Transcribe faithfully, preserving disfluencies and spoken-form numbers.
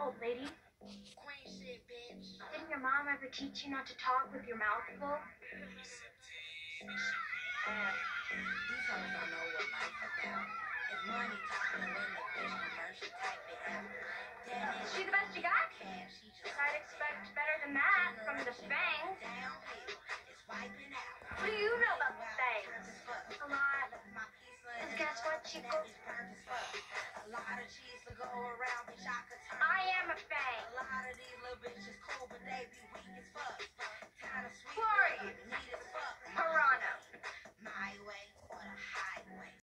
Old lady, Queen shit, bitch. didn't your mom ever teach you not to talk with your mouth full? Uh, these hoes don't know what life about. If money talking, when the bitch commercial type it out. Damn it, Is she the best you got? cash, she just I'd expect better than that from the Spangs. downhill. It's wiping out. What do you know about the Spangs? A lot. My piece of Because guess what, Chico? a lot of cheese